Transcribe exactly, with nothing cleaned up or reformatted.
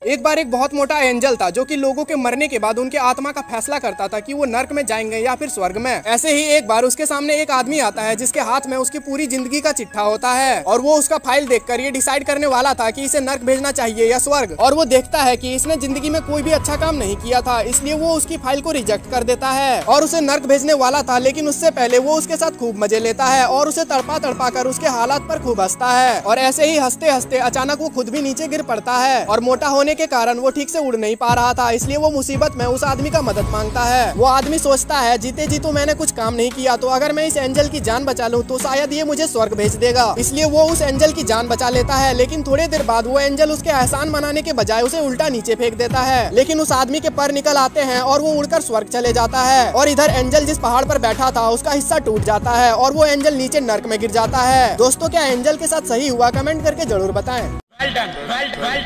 एक बार एक बहुत मोटा एंजल था जो कि लोगों के मरने के बाद उनके आत्मा का फैसला करता था कि वो नर्क में जाएंगे या फिर स्वर्ग में। ऐसे ही एक बार उसके सामने एक आदमी आता है जिसके हाथ में उसकी पूरी जिंदगी का चिट्ठा होता है और वो उसका फाइल देखकर ये डिसाइड करने वाला था कि इसे नर्क भेजना चाहिए या स्वर्ग। और वो देखता है कि इसने जिंदगी में कोई भी अच्छा काम नहीं किया था, इसलिए वो उसकी फाइल को रिजेक्ट कर देता है और उसे नर्क भेजने वाला था। लेकिन उससे पहले वो उसके साथ खूब मजे लेता है और उसे तड़पा तड़पा कर उसके हालात पर खूब हंसता है। और ऐसे ही हंसते हंसते अचानक वो खुद भी नीचे गिर पड़ता है और मोटा होने के कारण वो ठीक से उड़ नहीं पा रहा था, इसलिए वो मुसीबत में उस आदमी का मदद मांगता है। वो आदमी सोचता है जीते जी तो मैंने कुछ काम नहीं किया, तो अगर मैं इस एंजल की जान बचा लूं तो शायद ये मुझे स्वर्ग भेज देगा, इसलिए वो उस एंजल की जान बचा लेता है। लेकिन थोड़ी देर बाद वो एंजल उसके एहसान मनाने के बजाय उसे उल्टा नीचे फेंक देता है। लेकिन उस आदमी के पर निकल आते हैं और वो उड़कर स्वर्ग चले जाता है। और इधर एंजल जिस पहाड़ पर बैठा था उसका हिस्सा टूट जाता है और वो एंजल नीचे नर्क में गिर जाता है। दोस्तों, क्या एंजल के साथ सही हुआ? कमेंट करके जरूर बताएं।